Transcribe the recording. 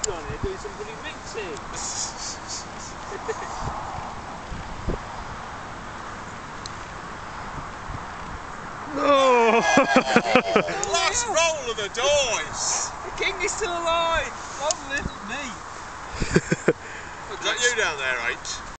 people on here doing some bloody mixing. Oh! Last roll of the dice! The king is still alive! Long live me! Is that you down there, H?